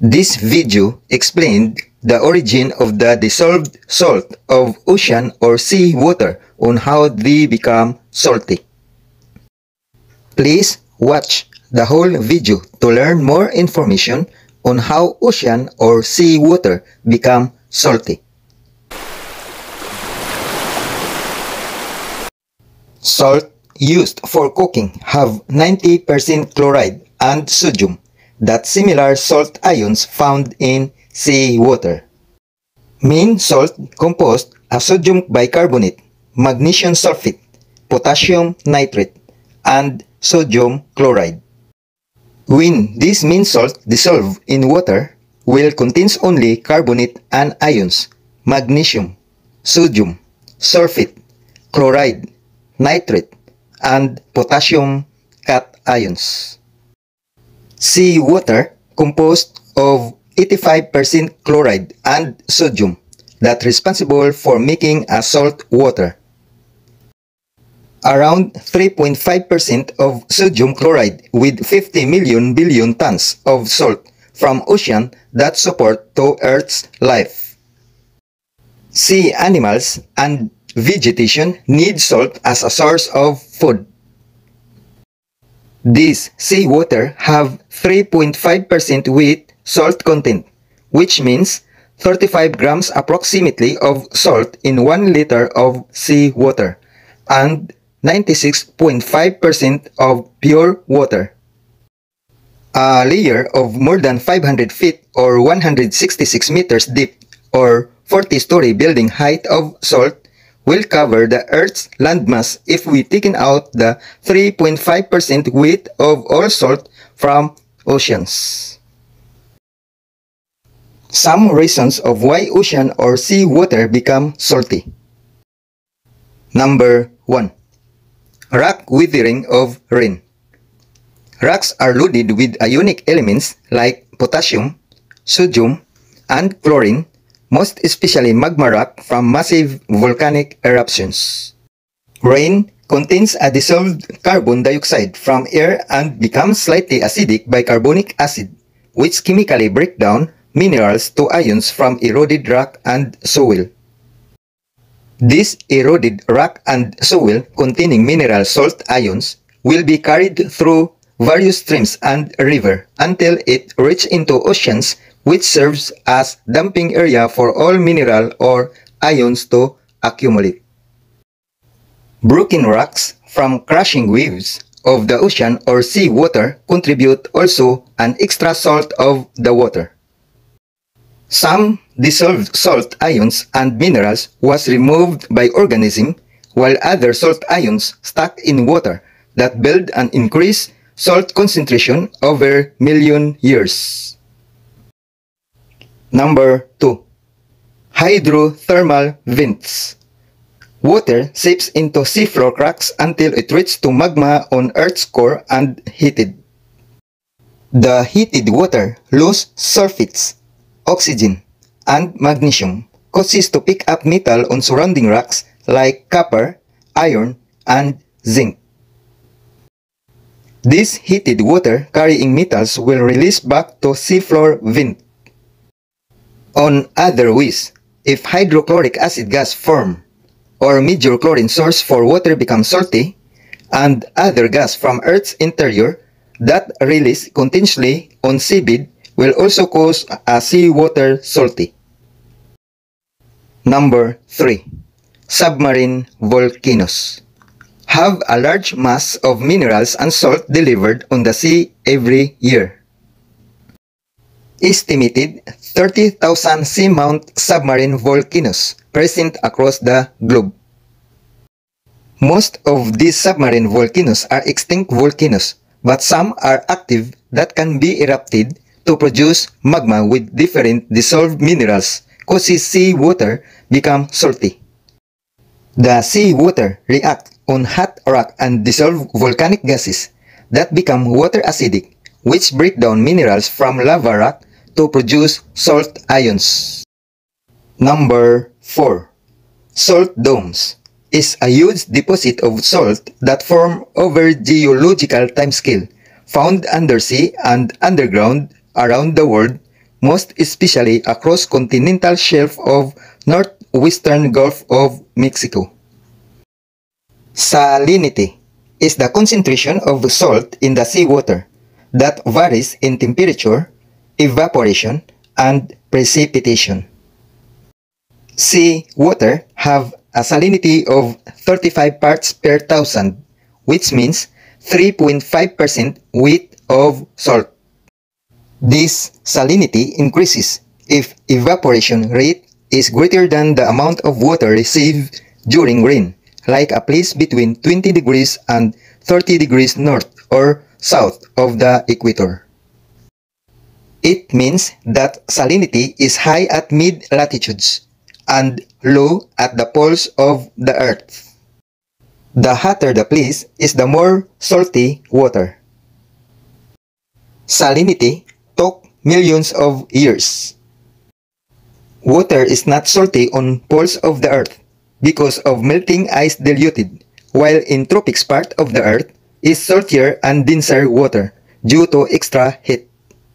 This video explained the origin of the dissolved salt of ocean or sea water on how they become salty. Please watch the whole video to learn more information on how ocean or sea water become salty. Salt used for cooking have 90% chloride and sodium, that similar salt ions found in sea water. Main salt composed of sodium bicarbonate, magnesium sulfate, potassium nitrate, and sodium chloride. When this main salt dissolve in water, will contains only carbonate and ions, magnesium, sodium, sulfate, chloride, nitrate, and potassium cations. Sea water composed of 85% chloride and sodium that responsible for making a salt water. Around 3.5% of sodium chloride with 50 million billion tons of salt from ocean that support to Earth's life. Sea animals and vegetation need salt as a source of food. These seawater have 3.5% with salt content, which means 35 grams approximately of salt in 1 liter of seawater, and 96.5% of pure water. A layer of more than 500 feet or 166 meters deep or 40-story building height of salt will cover the Earth's landmass if we taken out the 3.5% weight of all salt from oceans. Some reasons of why ocean or sea water become salty. Number 1. Rock weathering of rain. Rocks are loaded with ionic elements like potassium, sodium, and chlorine, most especially magma rock from massive volcanic eruptions. Rain contains a dissolved carbon dioxide from air and becomes slightly acidic bicarbonic acid, which chemically break down minerals to ions from eroded rock and soil. This eroded rock and soil containing mineral salt ions will be carried through various streams and river until it reaches into oceans, which serves as dumping area for all mineral or ions to accumulate. Broken rocks from crashing waves of the ocean or sea water contribute also an extra salt of the water. Some dissolved salt ions and minerals was removed by organism, while other salt ions stuck in water that build and increase salt concentration over million years. Number 2. Hydrothermal vents. Water seeps into seafloor cracks until it reaches to magma on Earth's core and heated. The heated water loses sulfates, oxygen, and magnesium, causes to pick up metal on surrounding rocks like copper, iron, and zinc. This heated water carrying metals will release back to seafloor vent. On other ways, if hydrochloric acid gas form or major chlorine source for water becomes salty, and other gas from Earth's interior that release continuously on seabed will also cause a seawater salty. Number 3. Submarine volcanoes have a large mass of minerals and salt delivered on the sea every year. Estimated 30,000 seamount submarine volcanoes present across the globe. Most of these submarine volcanoes are extinct volcanoes, but some are active that can be erupted to produce magma with different dissolved minerals, causes seawater become salty. The seawater react on hot rock and dissolve volcanic gases that become water acidic, which break down minerals from lava rock to produce salt ions. Number 4. Salt domes is a huge deposit of salt that form over geological timescale, found undersea and underground around the world, most especially across continental shelf of northwestern Gulf of Mexico. Salinity is the concentration of salt in the seawater that varies in temperature, evaporation, and precipitation. Seawater have a salinity of 35 parts per thousand, which means 3.5% weight of salt. This salinity increases if evaporation rate is greater than the amount of water received during rain, like a place between 20 degrees and 30 degrees north or south of the equator. It means that salinity is high at mid-latitudes and low at the poles of the Earth. The hotter the place is the more salty water. Salinity took millions of years. Water is not salty on poles of the Earth because of melting ice diluted, while in tropics part of the Earth is saltier and denser water due to extra heat.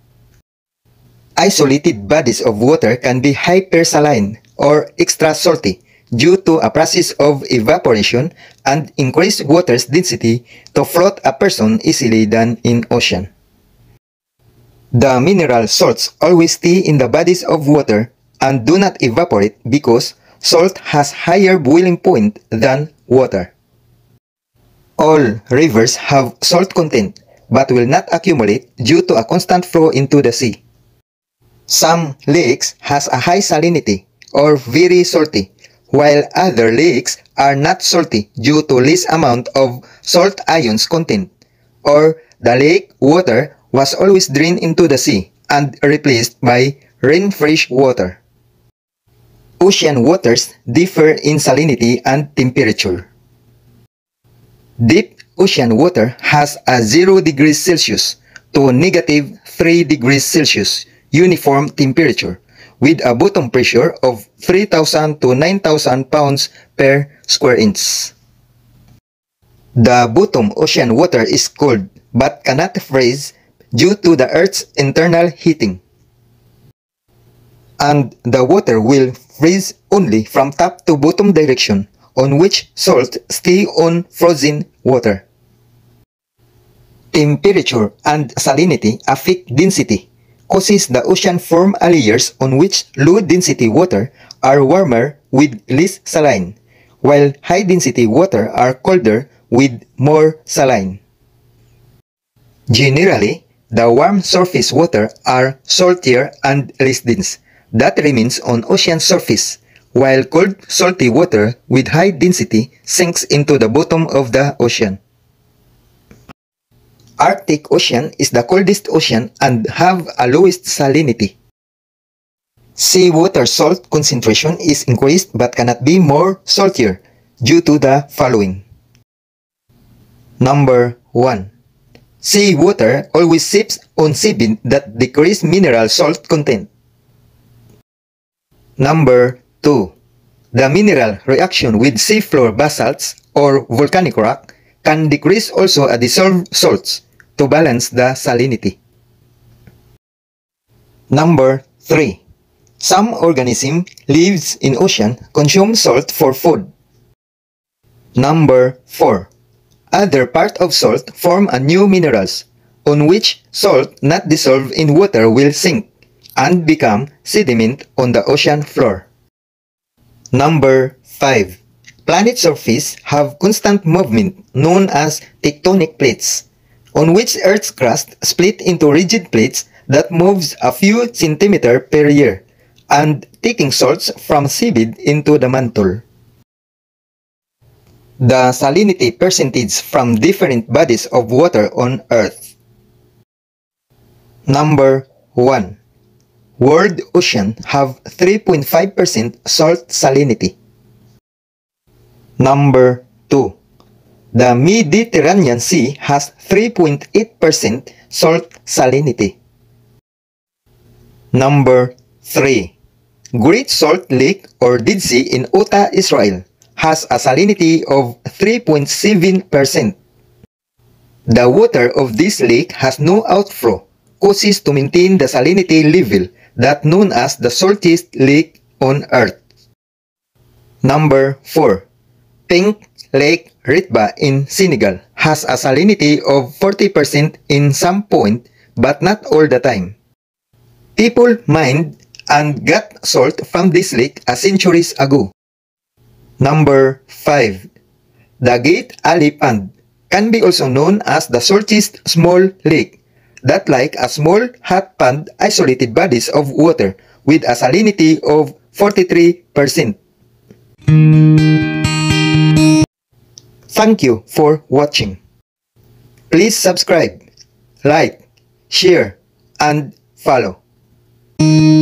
Isolated bodies of water can be hypersaline or extra salty due to a process of evaporation and increased water's density to float a person easily than in ocean. The mineral salts always stay in the bodies of water and do not evaporate because salt has higher boiling point than water. All rivers have salt content but will not accumulate due to a constant flow into the sea. Some lakes has a high salinity or very salty, while other lakes are not salty due to less amount of salt ions content, or the lake water was always drained into the sea and replaced by rain-fresh water. Ocean waters differ in salinity and temperature. Deep ocean water has a 0 degrees Celsius to negative 3 degrees Celsius uniform temperature with a bottom pressure of 3,000 to 9,000 pounds per square inch. The bottom ocean water is cold but cannot freeze due to the Earth's internal heating. And the water will freeze only from top to bottom direction, on which salt stay on frozen water. Temperature and salinity affect density, causes the ocean form a layers on which low-density water are warmer with less saline, while high-density water are colder with more saline. Generally, the warm surface water are saltier and less dense, that remains on ocean surface, while cold, salty water with high density sinks into the bottom of the ocean. Arctic Ocean is the coldest ocean and have a lowest salinity. Seawater salt concentration is increased but cannot be more saltier due to the following. Number 1. Seawater always sips on seabed that decrease mineral salt content. Number 2. The mineral reaction with seafloor basalts or volcanic rock can decrease also a dissolved salts to balance the salinity. Number 3. Some organism lives in ocean consume salt for food. Number 4. Other part of salt form a new minerals, on which salt not dissolved in water will sink and become sediment on the ocean floor. Number 5. Planet surface have constant movement known as tectonic plates, on which Earth's crust split into rigid plates that moves a few centimeters per year, and taking salts from seabed into the mantle. The salinity percentage from different bodies of water on Earth. Number 1. World ocean have 3.5% salt salinity. Number 2. The Mediterranean Sea has 3.8% salt salinity. Number 3. Great Salt Lake or Dead Sea in Utah, Israel has a salinity of 3.7%. The water of this lake has no outflow, causes to maintain the salinity level that known as the saltiest lake on Earth. Number 4. Pink Lake Ritba in Senegal has a salinity of 40% in some point but not all the time. People mined and got salt from this lake centuries ago. Number 5. The Gate Ali Pond can be also known as the saltiest small lake, that like a small hot pond isolated bodies of water with a salinity of 43%. Thank you for watching. Please subscribe, like, share, and follow.